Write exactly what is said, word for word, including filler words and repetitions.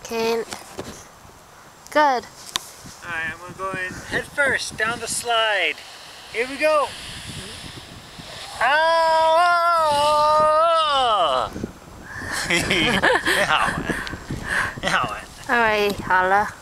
Kane. Good. Alright, I'm gonna go in head first down the slide. Here we go. Oh! 你好玩，你好玩。 Alright, 好了。